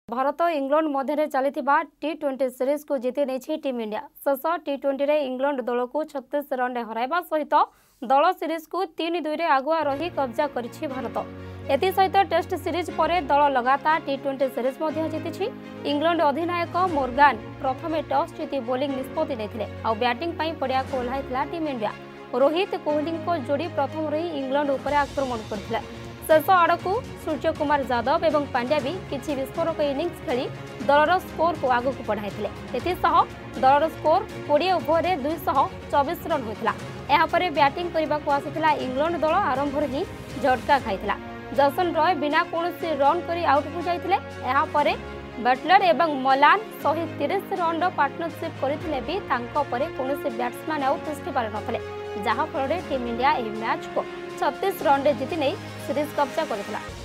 Bharat England मध्य चली टी20 series को जीति नहीं टीम इंडिया। शेष टी20 रे इंग्लैंड दल को 36 रन हराइबा सहित दल सीरीज को 3-2 आगुआ रही कब्जा करिछि भारत। एसहित टेस्ट सीरीज पर दल लगातार टी20 सीरीज जीति। इंग्लैंड अधिनायक मोर्गान प्रथमे टॉस जीति बोलिंग निष्पत्ति नेथिले आ बैटिंग पई पड़िया को ओह्लाइथिला टीम इंडिया। रोहित कोहली को जोड़ी प्रथम रही इंग्लैंड उपर आक्रमण करथिला। शेष आड़कू सूर्य कुमार यादव एवं पांड्या भी किछि विस्फोरक इनिंग्स खेली दलर स्कोर को आगू को बढ़ाइथिले। एथिसह दलर स्कोर 20 ओवर में 224 रन होइथिला। एहा परे बैटिंग करबा को आसिथिला इंग्लैंड दल आरंभ ही झटका खाइथिला। जसन रॉय बिना कोनोसी रन करी आउट हो जाइथिले। एहा परे बटलर एवं मलान 130 रन पार्टनरशिप करथिले भी तांको परे कोनोसी बैट्समैन आउट तिष्ठि पारि नथले, जहां फल टीम इंडिया एही मैच को 36 रन जीति नहीं सीरीज कब्जा करथिला।